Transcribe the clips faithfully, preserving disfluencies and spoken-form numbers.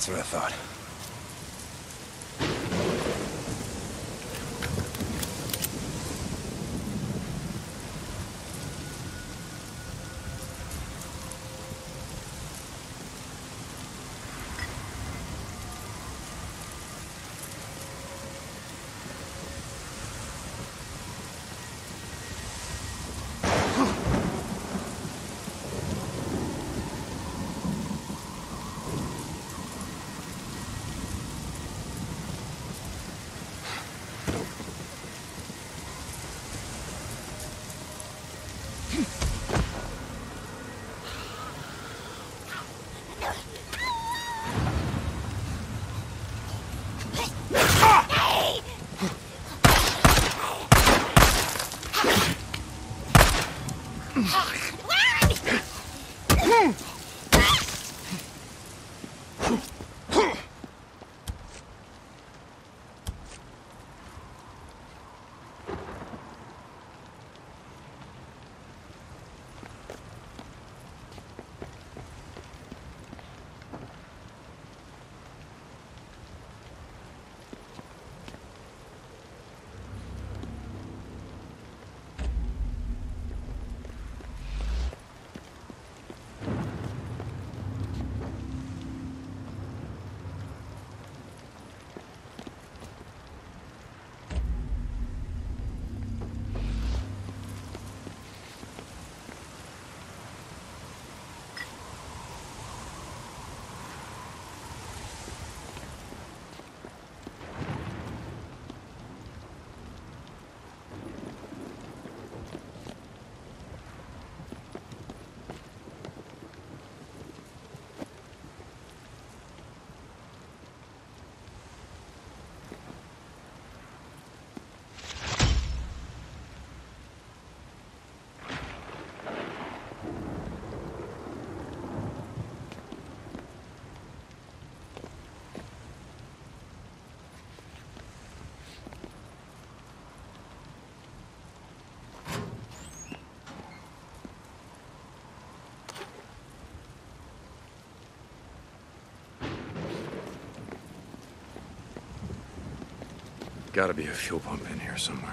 That's what I thought. Gotta be a fuel pump in here somewhere.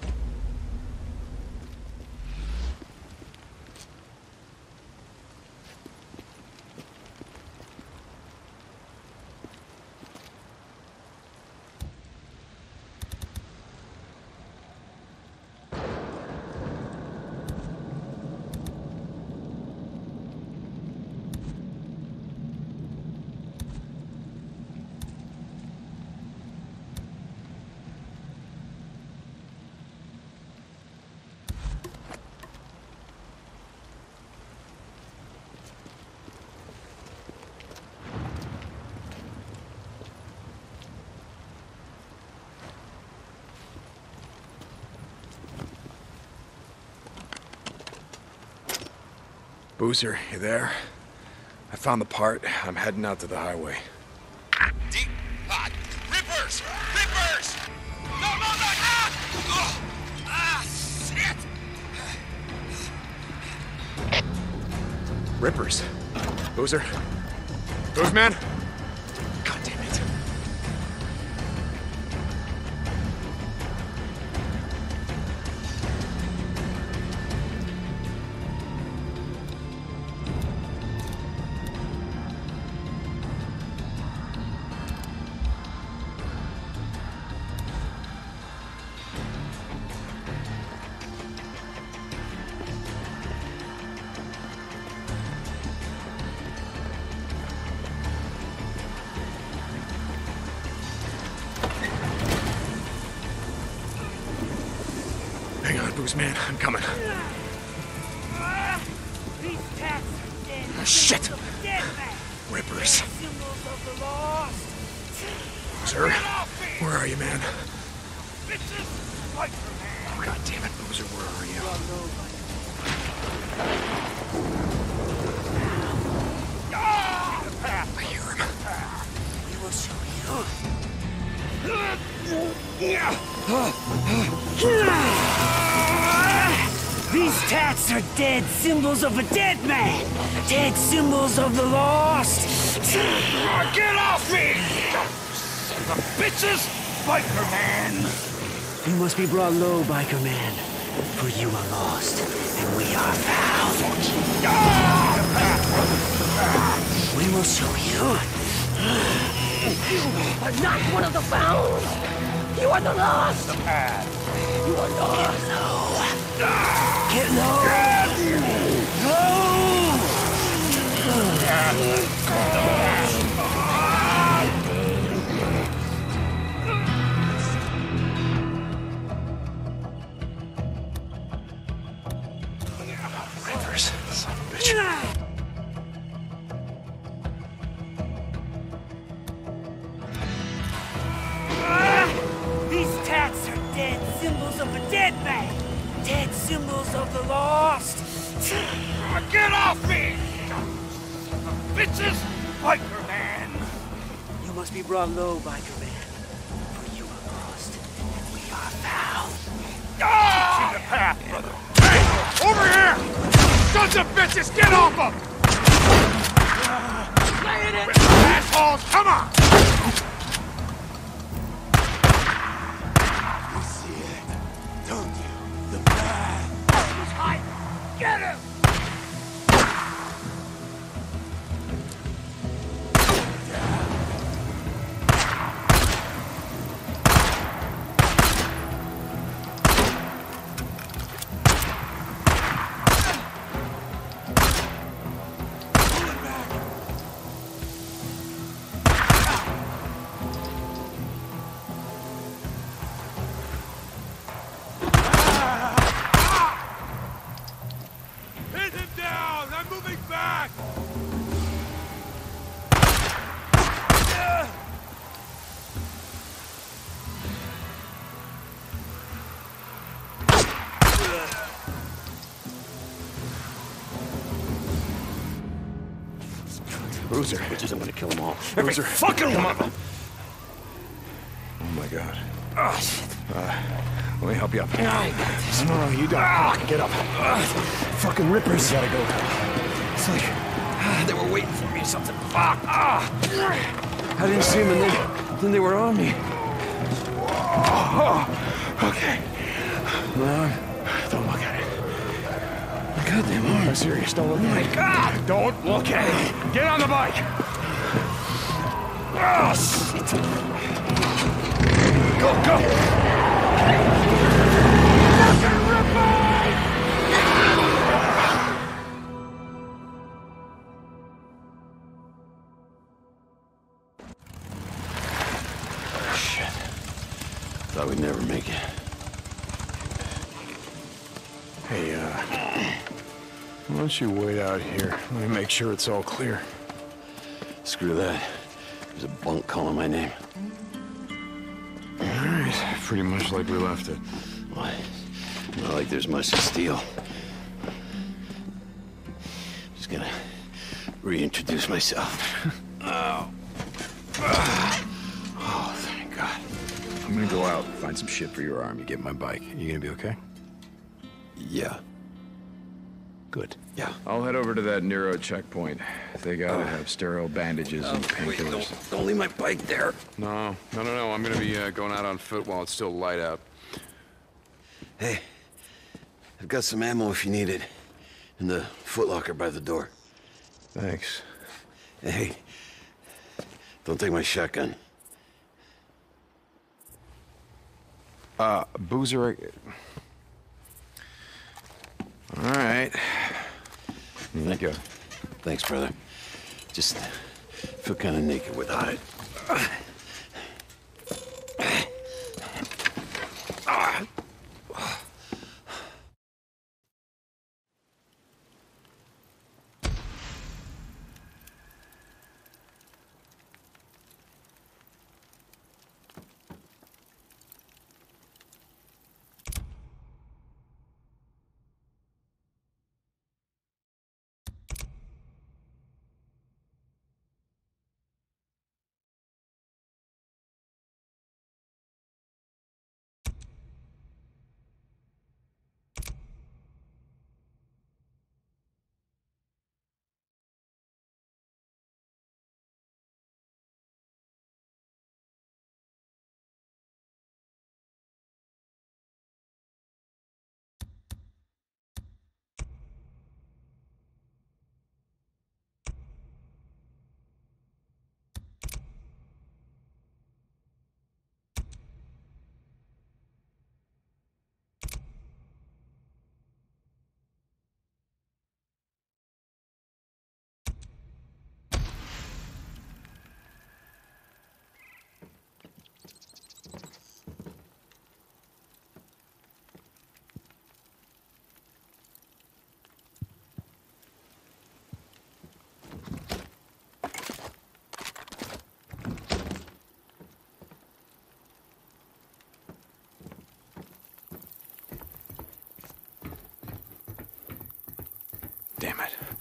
Boozer, you there? I found the part. I'm heading out to the highway. Deep pot. Rippers! Rippers! No, no, no! Ah! Oh! Ah, shit! Rippers? Boozer? Boozman? God damn it. Hang on, Boozman. I'm coming. Oh, shit! Rippers. Sir? Where are you, man? Oh, God damn it, Boozer, where are you? I hear him. We will show you. These tats are dead symbols of a dead man. Dead symbols of the lost. Get off me! The bitches! Biker man! You must be brought low, Biker Man. For you are lost, and we are found. We will show you. You are not one of the found. You are the lost. You are lost. Get low. Get Rivers, son of a bitch. These tats are dead symbols of a dead man. Dead symbols of the lost. Get off me! The bitches! Biker man! You must be brought low, Biker Man. For you are lost, and we are found. Ah! In the path, brother. Hey! Over here! Sons of bitches, get off him! Assholes, come on! You see it, don't you? The path. He's hiding. Get him! Hit him down! I'm moving back! Boozer. Bitches, I'm gonna kill them all. Boozer. Fucking Come on. Oh my god. Oh, shit. Uh, let me help you up. I got this. No, no, you don't. Ah. Get up. Fucking rippers. You gotta go. It's like ah, they were waiting for me or something. Fuck! Ah! I didn't see them and then, then they were on me. Oh, okay. No, Don't look at it. goddamn I'm arms. serious. Don't look Oh my at it. God! Don't look at it. Get on the bike. Oh, shit! Go, go. Shit. Thought we'd never make it. Hey, uh, why don't you wait out here? Let me make sure it's all clear. Screw that. There's a bunk calling my name. All right, pretty much like we left it. Why? Not like there's much to steal. Just gonna reintroduce myself. Oh, thank God. I'm gonna go out and find some shit for your arm. You get my bike. You gonna be okay? Yeah. Good. Yeah. I'll head over to that Nero checkpoint. They gotta have sterile bandages and Wait, painkillers. don't, don't leave my bike there. No, no, no, no. I'm gonna be uh, going out on foot while it's still light out. Hey, I've got some ammo if you need it. In the footlocker by the door. Thanks. Hey, don't take my shotgun. Uh, Boozer. All right. Here you go. Thanks, brother. Just feel kind of naked without it.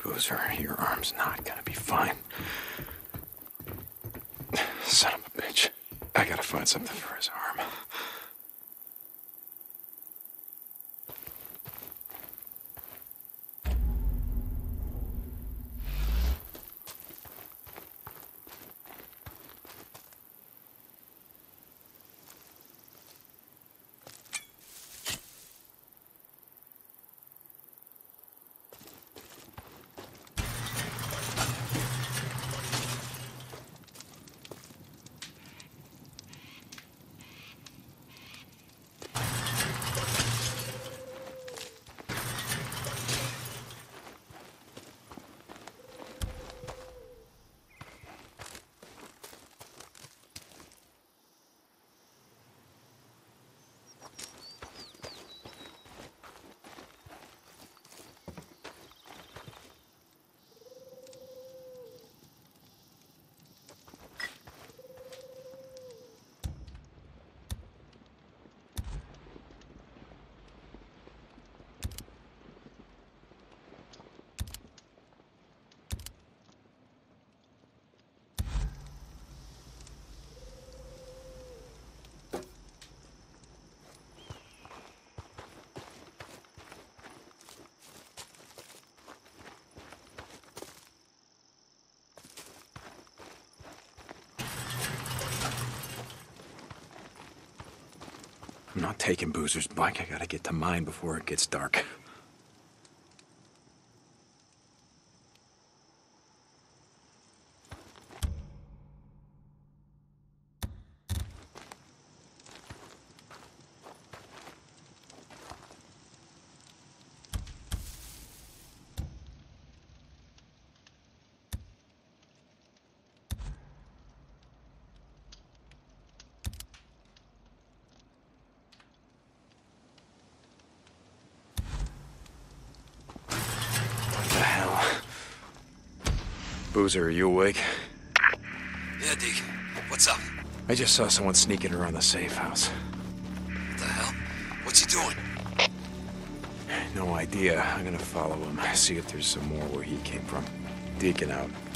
Boozer. Your arm's not gonna be fine. Son of a bitch. I gotta find something for his arm. I'm not taking Boozer's bike. I gotta get to mine before it gets dark. Boozer, are you awake? Yeah, Deke. What's up? I just saw someone sneaking around the safe house. What the hell? What's he doing? No idea. I'm gonna follow him, see if there's some more where he came from. Deacon out.